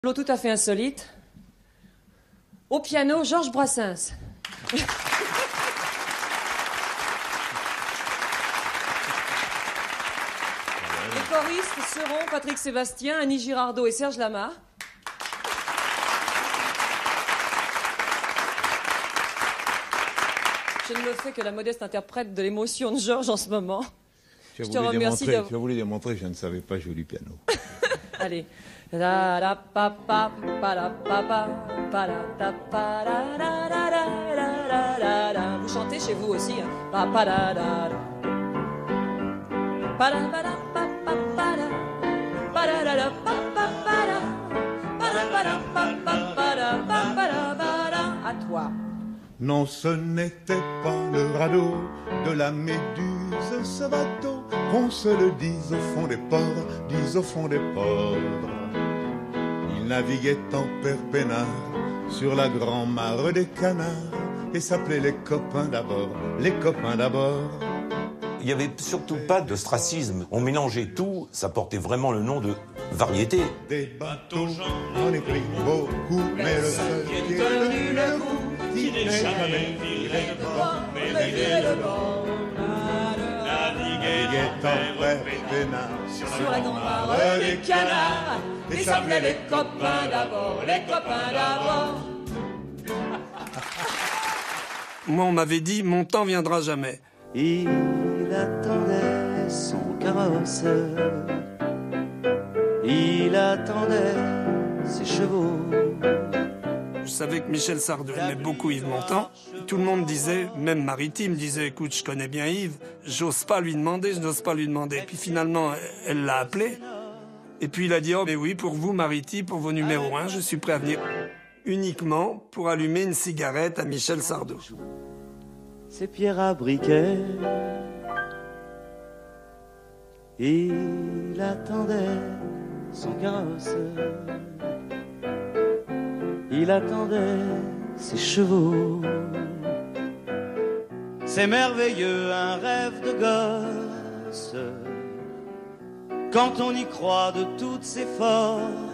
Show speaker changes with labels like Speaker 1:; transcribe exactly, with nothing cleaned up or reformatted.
Speaker 1: Tout à fait insolite. Au piano, Georges Brassens. Les choristes seront Patrick Sébastien, Annie Girardot et Serge Lama. Je ne me fais que la modeste interprète de l'émotion de Georges en ce moment.
Speaker 2: Je,
Speaker 1: je
Speaker 2: te
Speaker 1: te remercie.
Speaker 2: De... Je voulais démontrer que je ne savais pas jouer du piano.
Speaker 1: Allez. La la pa pa pa la pa pa pa la ta pa la la la la la la la. Vous chantez chez vous aussi, hein? Pa pa la la la. Pa la pa la pa pa pa la. Pa la la la pa pa pa la. Pa la pa la pa pa pa la pa pa la pa la. À toi.
Speaker 2: Non, ce n'était pas le radeau de la Méduse, ce bateau, qu'on se le dise au fond des ports, dise au fond des ports. Il naviguait en perpénard sur la grand-mare des canards et s'appelait les copains d'abord, les copains d'abord.
Speaker 3: Il n'y avait surtout pas de stracisme. On mélangeait tout, ça portait vraiment le nom de variété.
Speaker 2: Des bateaux, j'en ai pris beaucoup, mais le seul qui ait tenu le coup, qui n'est jamais viré de bord, mais viré de bord. Naviguait en perpénard sur la grand-mare des canards et s'appelait les copains d'abord, les copains d'abord.
Speaker 4: Moi, on m'avait dit, mon temps viendra jamais.
Speaker 5: Il attendait son carrosse, il attendait ses chevaux.
Speaker 4: Je savais que Michel Sardou aimait beaucoup Yves Montand. Tout le monde disait, même Maritime disait, écoute, je connais bien Yves, j'ose pas lui demander, je n'ose pas lui demander. Puis finalement, elle l'a appelé. Et puis il a dit, oh mais oui, pour vous, Maritime, pour vos numéros un, je suis prêt à venir uniquement pour allumer une cigarette à Michel Sardou.
Speaker 5: Ses pierres à briquet, il attendait son carrosse, il attendait ses chevaux. C'est merveilleux, un rêve de gosse, quand on y croit de toutes ses forces.